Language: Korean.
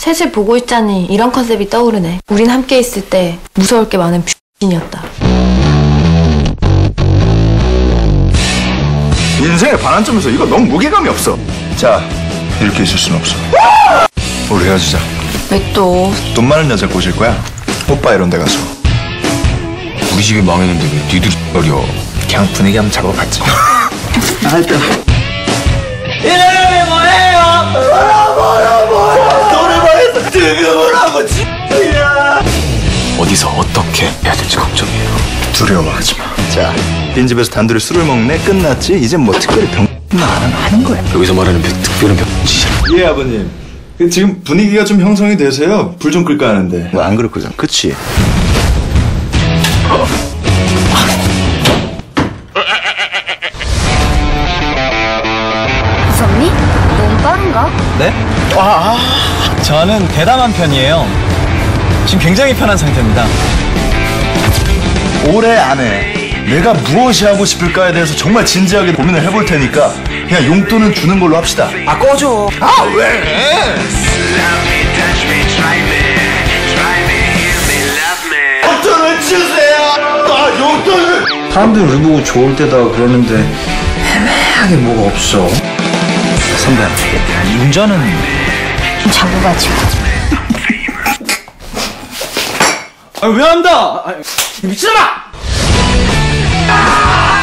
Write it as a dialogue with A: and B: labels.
A: 셋을 보고 있자니 이런 컨셉이 떠오르네. 우린 함께 있을 때 무서울 게 많은 뷰신이었다.
B: 인생의 반환점에서 이거 너무 무게감이 없어. 자, 이렇게 있을 순 없어. 우리 헤어지자.
A: 왜 또?
B: 돈 많은 여자 꼬실 거야. 오빠 이런 데 가서.
C: 우리 집이 망했는데 왜 니들이 어려?
B: 그냥 분위기 한번 잡아봤지. 하여튼
D: 이름이 뭐예요? 뭐야 노래방에서 등급을 하고 진짜
C: 어디서 어떻게 해야 될지 걱정이에요.
B: 두려워하지 마. 자, 빈집에서 단둘이 술을 먹네. 끝났지? 이젠 뭐 특별히 병만 안 하는 거야.
C: 여기서 말하는 특별한 병지잖아.
B: 예, 아버님. 지금 분위기가 좀 형성이 되세요. 불 좀 끌까 하는데. 뭐 안 그럴 거잖아. 그치?
E: 무섭니? 너무 빠른가?
D: 네? 저는 대담한 편이에요. 지금 굉장히 편한 상태입니다.
B: 올해 안에 내가 무엇이 하고 싶을까에 대해서 정말 진지하게 고민을 해볼 테니까 그냥 용돈은 주는 걸로 합시다.
D: 아 꺼줘.
B: 아, 왜? 용돈을 주세요. 아, 용돈을.
D: 사람들이 우리 보고 좋을 때다 그러는데 애매하게 뭐가 없어. 선배, 운전은
E: 잡아가지고.
D: 왜 한다? 미친놈아!